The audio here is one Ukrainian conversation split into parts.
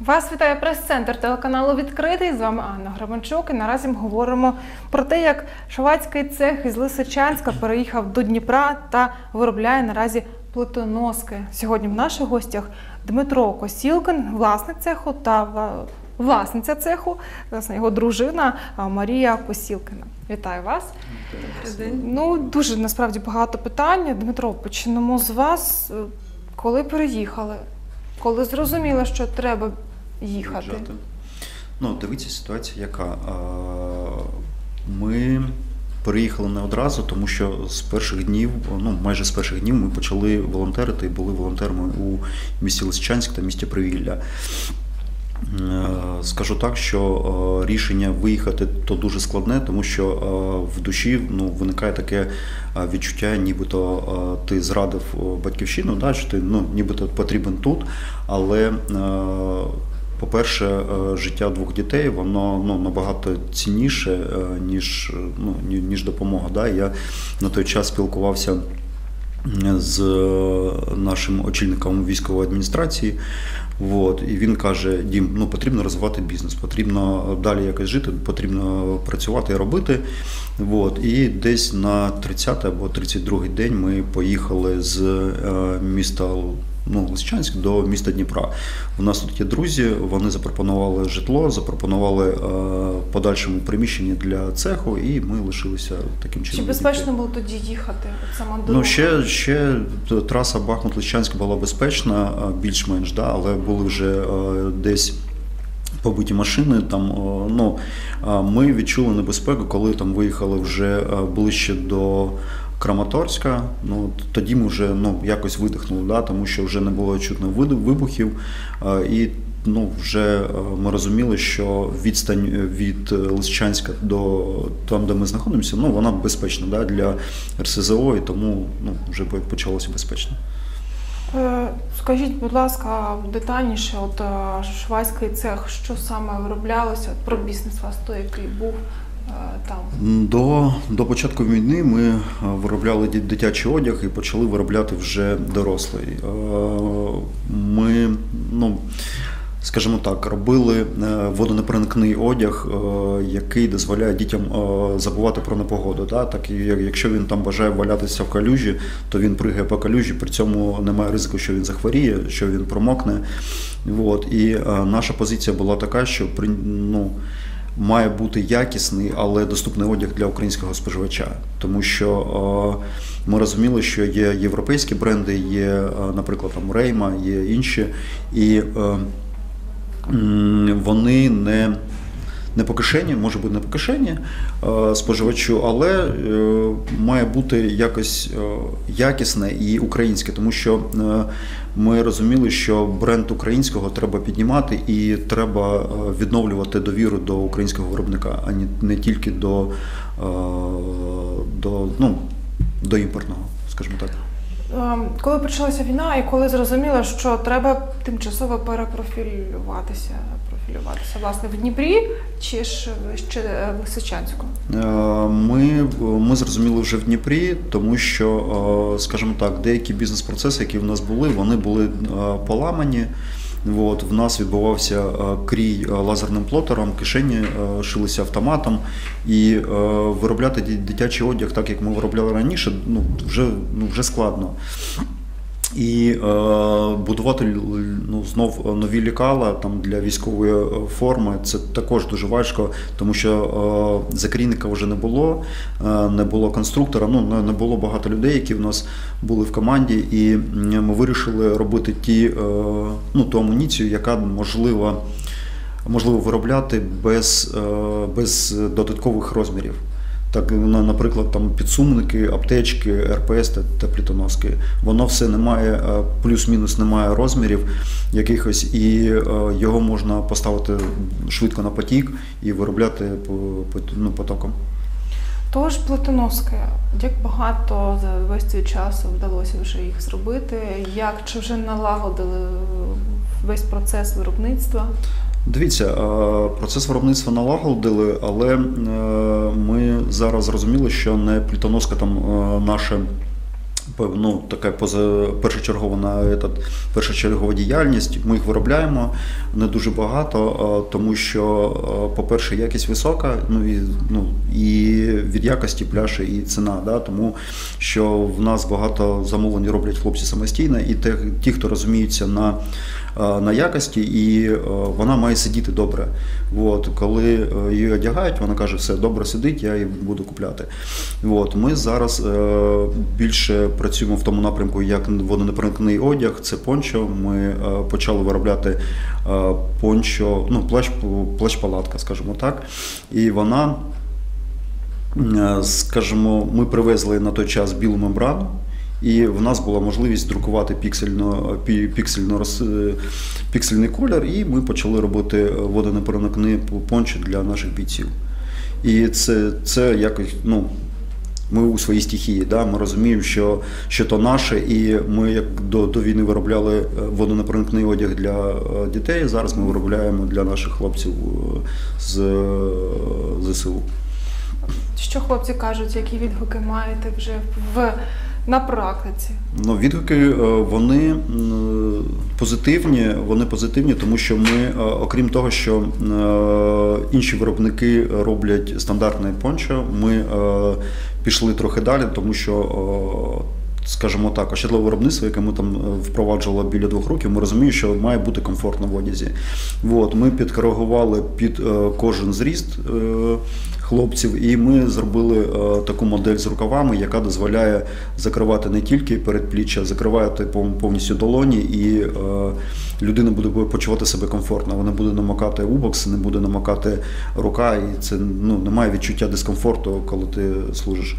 Вас вітає прес-центр телеканалу «Відкритий». З вами Анна Гребенчук. І наразі ми говоримо про те, як швайський цех із Лисичанська переїхав до Дніпра та виробляє наразі плитоноски. Сьогодні в наших гостях Дмитро Косілкін, власник цеху та власниця цеху, власне, його дружина Марія Косілкіна. Вітаю вас. Ну, дуже насправді багато питань. Дмитро, почнемо з вас. Коли переїхали? Коли зрозуміли, що треба їхати? Ну, дивіться, ситуація яка. Ми переїхали не одразу, тому що з перших днів, майже з перших днів ми почали волонтерити і були волонтерами у місті Лисичанськ та місті Привілля. Скажу так, що рішення виїхати то дуже складне, тому що в душі виникає таке відчуття, нібито ти зрадив батьківщину, да, що ти нібито потрібен тут, але по-перше, життя двох дітей, воно набагато цінніше, ніж допомога. Да. Я на той час спілкувався з нашим очільником військової адміністрації, і він каже: Дім, потрібно розвивати бізнес, потрібно далі якось жити, потрібно працювати і робити. І десь на 30-й або 32-й день ми поїхали з міста Лисичанськ до міста Дніпра. У нас тут є друзі, вони запропонували житло, запропонували подальшому приміщення для цеху, і ми лишилися таким чином. Чи безпечно було тоді їхати? Сама дорога? Ще траса Бахмут-Лисичанськ була безпечна, більш-менш, да, але були вже десь побиті машини. Ми відчули небезпеку, коли там виїхали вже ближче до Краматорська. Тоді ми вже якось видихнули, да, тому що вже не було чутно вибухів, і вже ми розуміли, що відстань від Лисичанська до там, де ми знаходимося, вона безпечна, да, для РСЗО, і тому вже почалося безпечно. Скажіть, будь ласка, детальніше, швайський цех, що саме вироблялося, про бізнес вас той, який був там? До початку війни ми виробляли дитячий одяг і почали виробляти вже дорослий. Ми, скажімо так, робили водонепроникний одяг, який дозволяє дітям забувати про непогоду. Да? Так, якщо він там бажає валятися в калюжі, то він пригає по калюжі, при цьому немає ризику, що він захворіє, що він промокне. І наша позиція була така, що має бути якісний, але доступний одяг для українського споживача. Тому що ми розуміли, що є європейські бренди, є, наприклад, там Рейма, є інші, і вони не по кишені, може бути не по кишені споживачу, але має бути якось якісне і українське, тому що ми розуміли, що бренд українського треба піднімати і треба відновлювати довіру до українського виробника, а не тільки до імпортного, скажімо так. Коли почалася війна і коли зрозуміли, що треба тимчасово перепрофілюватися, власне, в Дніпрі чи ж ще в Лисичанську? Ми зрозуміли вже в Дніпрі, тому що, скажімо так, деякі бізнес-процеси, які в нас були, вони були поламані. В нас відбувався крій лазерним плотером, кишені шилися автоматом, і виробляти дитячий одяг так, як ми виробляли раніше, вже складно. І будувати знов нові лекала для військової форми – це також дуже важко, тому що закрійника вже не було конструктора, не було багато людей, які в нас були в команді, і ми вирішили робити ту амуніцію, яка можливо виробляти без додаткових розмірів. Так, наприклад, там підсумники, аптечки, РПС та плитоноски. Воно все немає, плюс-мінус немає розмірів якихось, і його можна поставити швидко на потік і виробляти потоком. Тож плитоноски, як багато за весь цей час вдалося вже їх зробити? Чи вже налагодили весь процес виробництва? Дивіться, процес виробництва налагодили, але ми зараз зрозуміли, що не плитоноска наша така першочергова діяльність. Ми їх виробляємо не дуже багато, тому що, по-перше, якість висока, і від якості пляші і ціна, да, тому що в нас багато замовлень роблять хлопці самостійно, і ті, хто розуміються на якості, і вона має сидіти добре. Коли її одягають, вона каже, все, добре сидить, я її буду купляти. Ми зараз більше працюємо в тому напрямку, як водонепроникний одяг, це пончо. Ми почали виробляти пончо, плащ-палатка, скажімо так. І вона, скажімо, ми привезли на той час білу мембрану, і в нас була можливість друкувати піксельний колір, і ми почали робити водонепроникні пончо для наших бійців. І це якось, ми у своїй стихії, да? Ми розуміємо, що то наше, і ми як до війни виробляли водонепроникний одяг для дітей, зараз ми виробляємо для наших хлопців з ЗСУ. Що хлопці кажуть, які відгуки маєте вже на практиці? Відгуки, вони позитивні, тому що ми, окрім того, що інші виробники роблять стандартне пончо, ми пішли трохи далі, тому що, скажімо так, ощадливе виробництво, яке ми там впроваджували біля 2 років, ми розуміємо, що має бути комфортно в одязі. Ми підкоригували під кожен зріст хлопців, і ми зробили таку модель з рукавами, яка дозволяє закривати не тільки передпліччя, закривати повністю долоні, і людина буде почувати себе комфортно. Вона буде намокати убокс, не буде намокати рука, і це немає відчуття дискомфорту, коли ти служиш.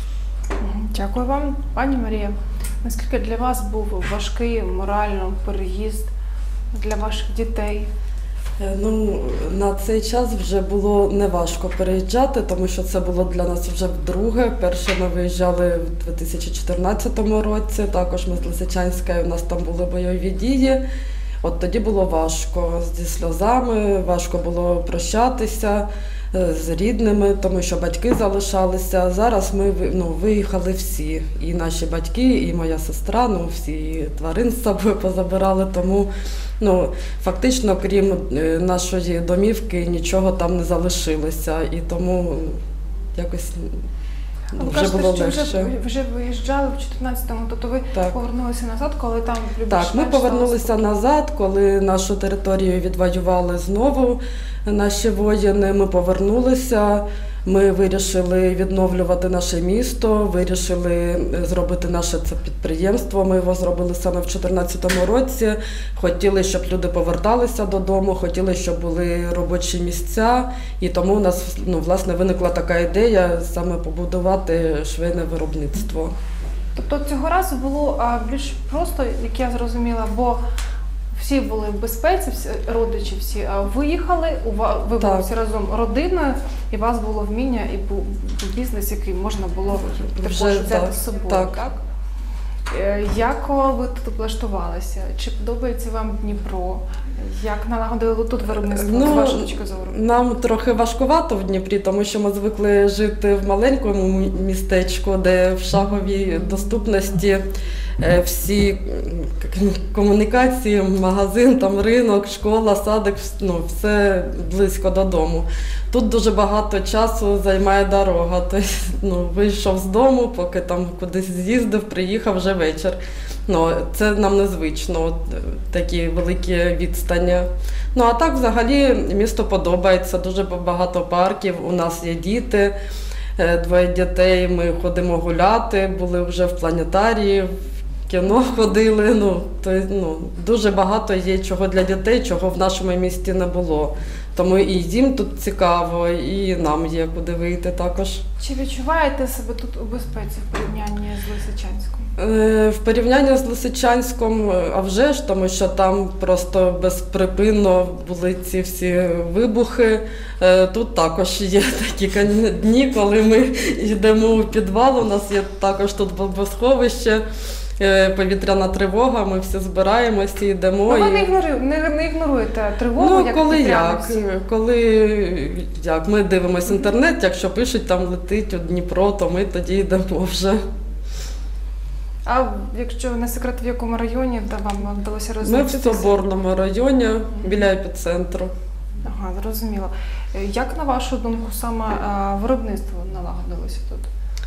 Дякую вам. Пані Марія, наскільки для вас був важкий морально переїзд для ваших дітей? На цей час вже було неважко переїжджати, тому що це було для нас вже вдруге. Перше ми виїжджали в 2014 році, також ми з Лисичанська, у нас там були бойові дії. От тоді було важко зі сльозами, важко було прощатися з рідними, тому що батьки залишалися. Зараз ми виїхали всі, і наші батьки, і моя сестра, всі тварин з собою позабирали, тому фактично, крім нашої домівки, нічого там не залишилося, і тому якось вже було легше. Вже виїжджали в 14-му, тобто ви повернулися назад, коли там Так, ми повернулися назад, коли нашу територію відвоювали знову наші воїни, ми повернулися. Ми вирішили відновлювати наше місто, вирішили зробити наше це підприємство. Ми його зробили саме в 2014 році. Хотіли, щоб люди поверталися додому, хотіли, щоб були робочі місця. І тому у нас власне виникла така ідея саме побудувати швейне виробництво. Тобто цього разу було більш просто, як я зрозуміла, бо всі були в безпеці, родичі всі виїхали, ви були всі разом родиною, і у вас було вміння, і був бізнес, який можна було також взяти з собою. Так? Як ви тут облаштувалися? Чи подобається вам Дніпро? Як налагодили тут виробництво, з вашої точки зору? Нам трохи важкувато в Дніпрі, тому що ми звикли жити в маленькому містечку, де в шаговій доступності всі комунікації, магазин, ринок, школа, садик, все близько додому. Тут дуже багато часу займає дорога. Тобто, вийшов з дому, поки там кудись з'їздив, приїхав вже вечір. Це нам незвично, такі великі відстані. А так взагалі місто подобається, дуже багато парків, у нас є діти, 2 дітей, ми ходимо гуляти, були вже в планетарії, в кіно ходили, дуже багато є чого для дітей, чого в нашому місті не було. Тому і їм тут цікаво, і нам є куди вийти також. Чи відчуваєте себе тут у безпеці в порівнянні з Лисичанськом? В порівнянні з Лисичанськом, а вже ж, тому що там просто безприпинно були ці всі вибухи. Тут також є такі дні, коли ми йдемо у підвал, у нас є також тут бомбосховище. Повітряна тривога, ми всі збираємося і йдемо. Ви не ігноруєте тривогу, як коли ми дивимося інтернет, якщо пишуть, там летить у Дніпро, то ми тоді йдемо вже. А якщо не секрет, в якому районі вам вдалося Ми в розміститися? Соборному районі, біля епіцентру. Ага, зрозуміло. Як, на вашу думку, саме виробництво налагодилося тут?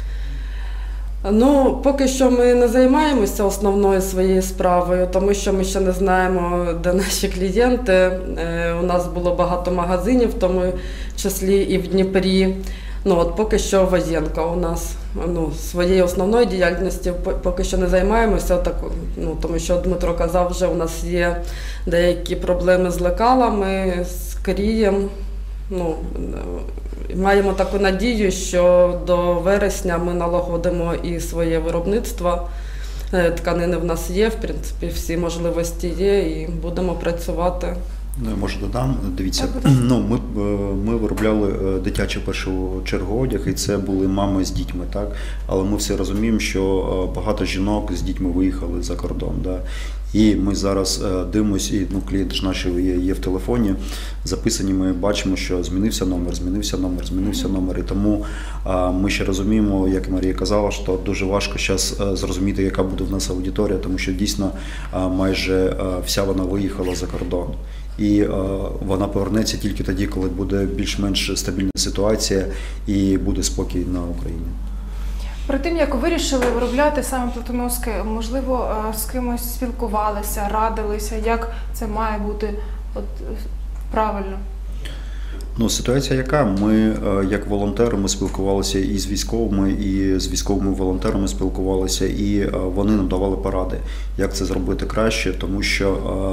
Ну, поки що ми не займаємося основною своєю справою, тому що ми ще не знаємо, де наші клієнти. У нас було багато магазинів, в тому числі і в Дніпрі. Ну, от поки що воєнка у нас. Ну, своєю основною діяльністю поки що не займаємося, так, ну, тому що Дмитро казав, вже у нас є деякі проблеми з лекалами, з крієм. Ну, маємо таку надію, що до вересня ми налагодимо і своє виробництво. Тканини в нас є, в принципі, всі можливості є і будемо працювати. Ну, я може додам. Дивіться, Так, ну, ми виробляли дитячий в першу чергу одяг, і це були мами з дітьми, так? Але ми всі розуміємо, що багато жінок з дітьми виїхали за кордон. Да? І ми зараз дивимося, і ну, клієнти ж наші є в телефоні, записані, ми бачимо, що змінився номер. І тому ми ще розуміємо, як Марія казала, що дуже важко зараз зрозуміти, яка буде в нас аудиторія, тому що дійсно майже вся вона виїхала за кордон. І вона повернеться тільки тоді, коли буде більш-менш стабільна ситуація і буде спокій на Україні. Перед тим, як вирішили виробляти саме плитоноски, можливо, з кимось спілкувалися, радилися, як це має бути правильно? Ну, ситуація яка? Ми, як волонтери, ми спілкувалися і з військовими волонтерами спілкувалися, і вони нам давали поради, як це зробити краще, тому що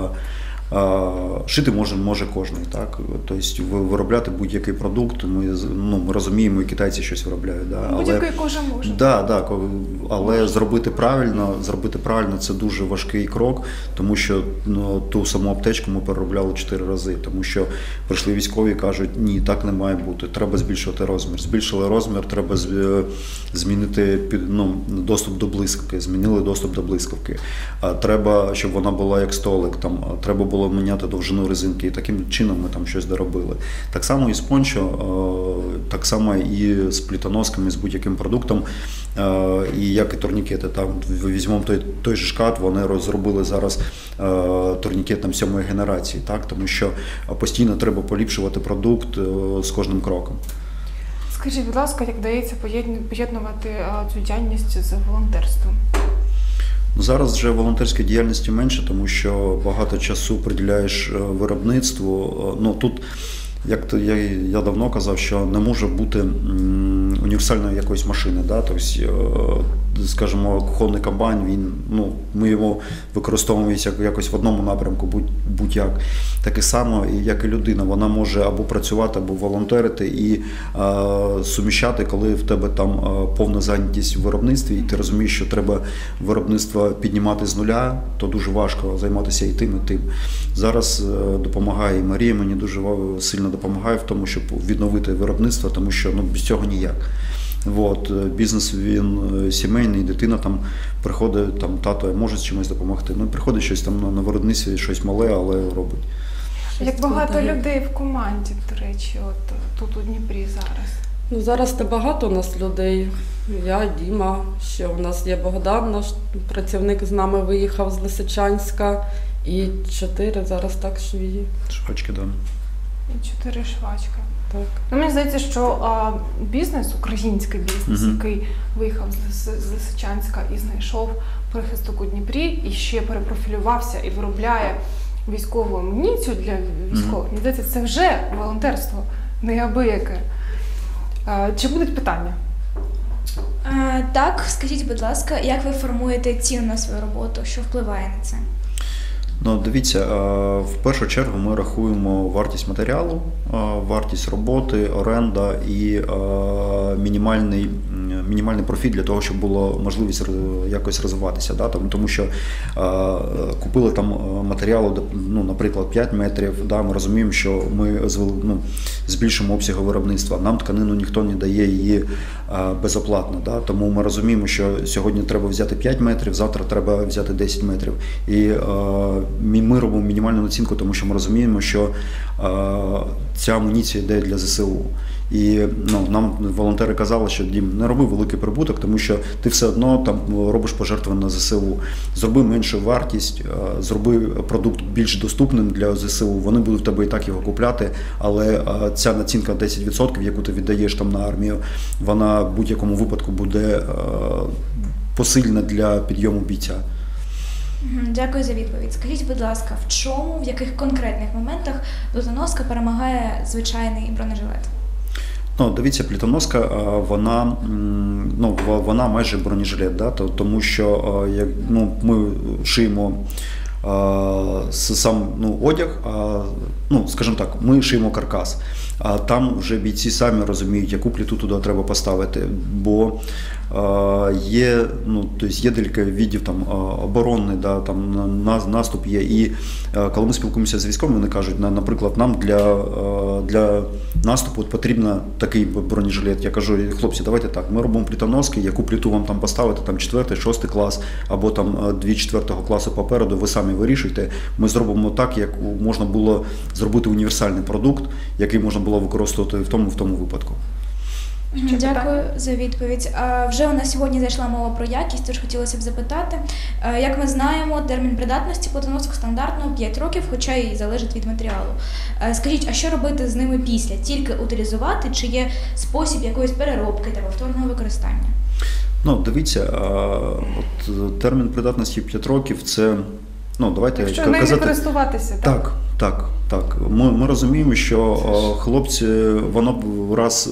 шити може кожен, так? Тобто виробляти будь-який продукт, ми розуміємо, і китайці щось виробляють. Да? Будь-який кожен може. Да, але зробити правильно – це дуже важкий крок, тому що ту саму аптечку ми переробляли 4 рази, тому що прийшли військові і кажуть, ні, так не має бути, треба збільшувати розмір. Збільшили розмір, треба змінити доступ до блискавки, змінили доступ до блискавки. Треба, щоб вона була як столик, там, треба було міняти довжину резинки, і таким чином ми там щось доробили. Так само і з пончо, так само і з плитоносками, з будь-яким продуктом, і як і турнікети. Там, візьмемо той же шкаф, вони розробили зараз турнікет там 7-ї генерації, так? Тому що постійно треба поліпшувати продукт з кожним кроком. Скажіть, будь ласка, як вдається поєднувати цю діяльність з волонтерством? Зараз вже волонтерської діяльності менше, тому що багато часу приділяєш виробництву. Ну, тут, як то я давно казав, що не може бути універсальної якоїсь машини. Да? Тобто, скажімо, кухонний комбайн, ми його використовуємо якось в одному напрямку, будь-як. Таке само, як і людина, вона може або працювати, або волонтерити і суміщати, коли в тебе там повна зайнятість в виробництві, і ти розумієш, що треба виробництво піднімати з нуля, то дуже важко займатися і тим, і тим. Зараз допомагає і Марія, мені дуже сильно допомагає в тому, щоб відновити виробництво, тому що без цього ніяк. Бізнес він сімейний, дитина там приходить, там тато може з чимось допомогти. Приходить щось там на виробництві, щось мале, але робить. Як багато людей в команді, до речі, тут у Дніпрі зараз? Зараз багато у нас людей. Я, Діма, ще у нас є Богдан, наш працівник з нами виїхав з Лисичанська. І 4 зараз так швії. Швачки, так. І 4 швачки. Так. Мені здається, що бізнес, український бізнес, який виїхав з Лисичанська і знайшов прихисток у Дніпрі, і ще перепрофілювався і виробляє військову амуніцію для військових, мені здається, це вже волонтерство неабияке. Чи будуть питання? Так, скажіть, будь ласка, як ви формуєте ціну на свою роботу, що впливає на це? Дивіться, в першу чергу ми рахуємо вартість матеріалу, вартість роботи, оренда і мінімальний профіт для того, щоб було можливість якось розвиватися. Да? Тому що купили там матеріалу, наприклад, 5 метрів, да? Ми розуміємо, що ми збільшимо обсяги виробництва. Нам тканину ніхто не дає її безоплатно. Да? Тому ми розуміємо, що сьогодні треба взяти 5 метрів, завтра треба взяти 10 метрів. І ми робимо мінімальну націнку, тому що ми розуміємо, що ця амуніція йде для ЗСУ. І нам волонтери казали, що Дім, не роби великий прибуток, тому що ти все одно там робиш пожертвування на ЗСУ. Зроби меншу вартість, зроби продукт більш доступним для ЗСУ, вони будуть в тебе і так його купляти, але ця націнка 10%, яку ти віддаєш там на армію, вона в будь-якому випадку буде посильна для підйому бійця. Дякую за відповідь. Скажіть, будь ласка, в чому, в яких конкретних моментах плитоноска перемагає звичайний бронежилет? Дивіться, плитоноска, вона майже бронежилет, да? Тому що ми шиємо сам одяг, скажімо так, ми шиємо каркас, а там вже бійці самі розуміють, яку плиту туди треба поставити, бо є декілька видів там оборонний, да, там наступ є. І коли ми спілкуємося з військовими, вони кажуть, наприклад, нам для наступу потрібен такий бронежилет. Я кажу, хлопці, давайте так, ми робимо плитоноски, яку плиту вам там поставити, там 4-6 клас, або там 2 4 класу попереду, ви самі вирішуйте. Ми зробимо так, як можна було зробити універсальний продукт, який можна було використовувати в тому випадку. Дякую за відповідь. Вже у нас сьогодні зайшла мова про якість, тож хотілося б запитати. Як ми знаємо, термін придатності плитоносок стандартно 5 років, хоча й залежить від матеріалу. Скажіть, а що робити з ними після? Тільки утилізувати, чи є спосіб якоїсь переробки та повторного використання? Дивіться, термін придатності 5 років – це, давайте якщо казати… Якщо не користуватися, так? Так. Ми розуміємо, що хлопці, воно раз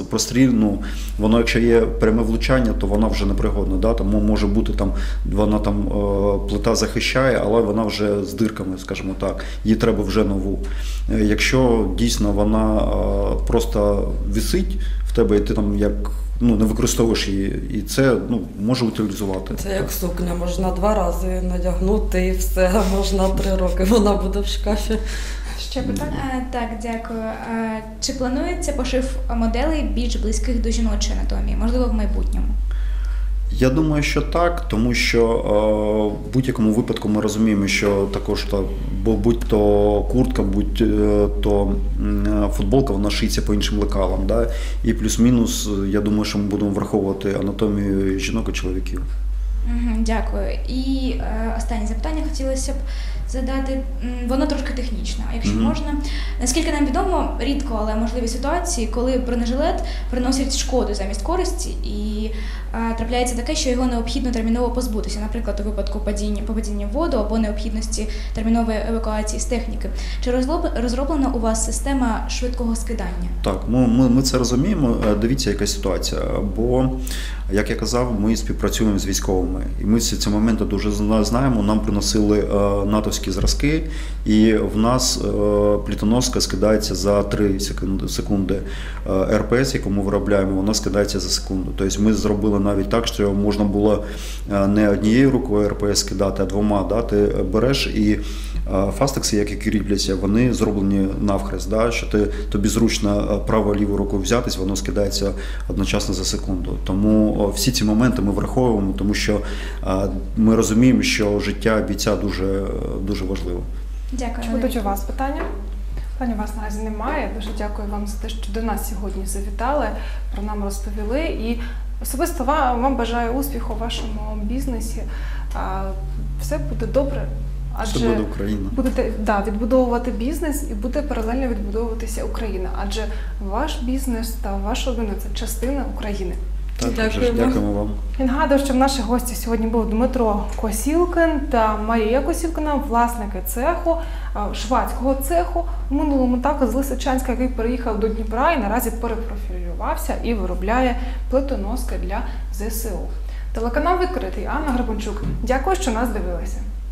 воно якщо є пряме влучання, то вона вже непригодна. Да? Тому може бути вона плита захищає, але вона вже з дирками, скажімо так. Їй треба вже нову. Якщо дійсно вона просто висить в тебе, і ти не використовуєш її, і це може утилізувати. Це як сукня, можна 2 рази надягнути і все, можна 3 роки, вона буде в шкафі. Ще питання? Так, дякую. Чи планується пошив моделей більш близьких до жіночої анатомії, можливо, в майбутньому? Я думаю, що так, тому що в будь-якому випадку ми розуміємо, що також будь-то куртка, будь-то футболка, вона шиється по іншим лекалам. Да? І плюс-мінус, я думаю, що ми будемо враховувати анатомію жінок і чоловіків. Дякую. І останнє запитання хотілося б задати. Воно трошки технічне, якщо можна. Наскільки нам відомо, рідко, але можливі ситуації, коли бронежилет приносить шкоду замість користі, і трапляється таке, що його необхідно терміново позбутися, наприклад, у випадку попадіння в воду або необхідності термінової евакуації з техніки. Чи розроблена у вас система швидкого скидання? Так, ми це розуміємо. Дивіться, яка ситуація. Бо, як я казав, ми співпрацюємо з військовими. І ми ці моменти дуже знаємо. Нам приносили натовські зразки, і в нас плитоноска скидається за 3 секунди. РПС, яку ми виробляємо, вона скидається за секунду. Тобто ми зробили навіть так, що можна було не однією рукою РПС скидати, а 2. Да? Ти береш, і фастекси, які кріпляться, вони зроблені навхрест, да? Що тобі зручно право-ліву руку взятись, воно скидається одночасно за секунду. Тому всі ці моменти ми враховуємо, тому що ми розуміємо, що життя бійця дуже, дуже важливо. Дякую. Чи будуть у вас питання? Питань у вас наразі немає. Дуже дякую вам за те, що до нас сьогодні завітали, про нам розповіли. І особисто вам бажаю успіху у вашому бізнесі. Все буде добре. Адже це буде Україна. Будете відбудовувати бізнес і буде паралельно відбудовуватися Україна. Адже ваш бізнес та ваша родина – це частина України. Так, дякуємо вам. І нагадую, що в наших гості сьогодні був Дмитро Косілкин та Марія Косілкина, власники цеху, швадського цеху, в минулому також з Лисичанська, який переїхав до Дніпра і наразі перепрофілювався і виробляє плитоноски для ЗСУ. Телеканал «Відкритий», Анна Гребенчук. Дякую, що нас дивилися.